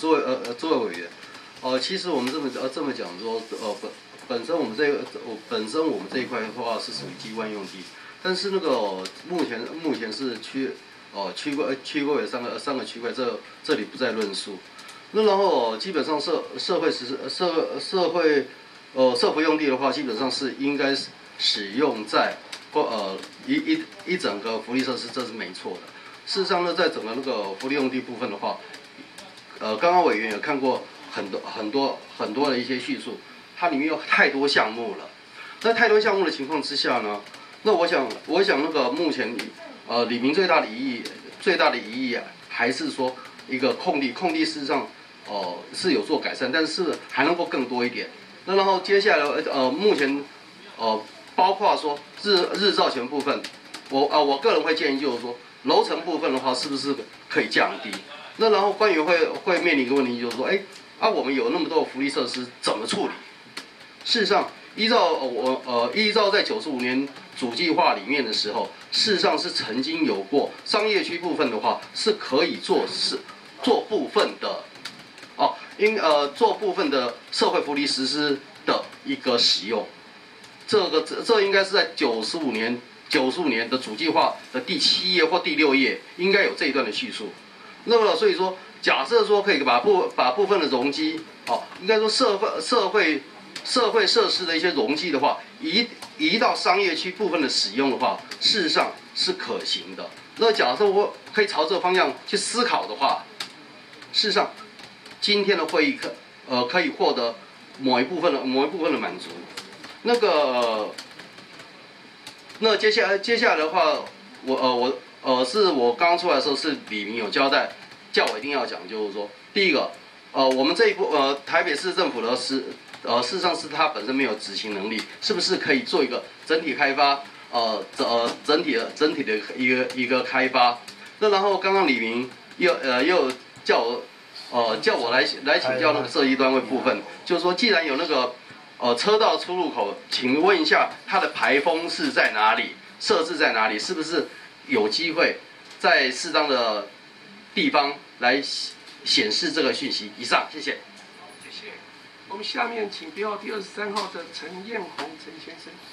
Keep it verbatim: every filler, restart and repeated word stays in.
作为呃呃作为委员，呃，其实我们这么呃这么讲说，呃本本身我们这个本身我们这一块的话是属于机关用地，但是那个、呃、目前目前是区哦区规区规为三个三个区块，这这里不再论述。那然后、呃、基本上社社会实施社社会呃社福用地的话，基本上是应该使用在呃一一一整个福利设施，这是没错的。事实上呢，在整个那个福利用地部分的话，呃，刚刚委员也看过很多很多很多的一些叙述，它里面有太多项目了。在太多项目的情况之下呢，那我想，我想那个目前呃李明最大的疑义，最大的疑义啊，还是说一个空地，空地事实上哦、呃、是有做改善，但是还能够更多一点。那然后接下来呃目前呃包括说日日照权部分，我啊、呃、我个人会建议就是说。楼层部分的话，是不是可以降低？那然后官员会会面临一个问题，就是说，哎，啊，我们有那么多福利设施，怎么处理？事实上，依照我呃依照在九十五年主计划里面的时候，事实上是曾经有过商业区部分的话，是可以做是做部分的，哦，应呃做部分的社会福利实施的一个使用。这个这这应该是在九十五年。九十五年的主计划的第七页或第六页应该有这一段的叙述。那么所以说，假设说可以把部把部分的容积，哦，应该说社会社会社会设施的一些容积的话，移移到商业区部分的使用的话，事实上是可行的。那假设我可以朝这个方向去思考的话，事实上今天的会议可呃可以获得某一部分的某一部分的满足。那个。那接下来接下来的话，我呃我呃是我刚出来的时候是李明有交代，叫我一定要讲，就是说，第一个，呃我们这一部呃台北市政府的是呃事实上是它本身没有执行能力，是不是可以做一个整体开发？呃呃整体的整体的一个一个开发。那然后刚刚李明又呃又叫我呃叫我来来请教那个设计单位部分，就是说既然有那个。呃，车道出入口，请问一下，它的排风是在哪里？设置在哪里？是不是有机会在适当的地方来显示这个讯息？以上，谢谢。 谢谢。我们下面请编号第二十三号的陈彦宏陈先生。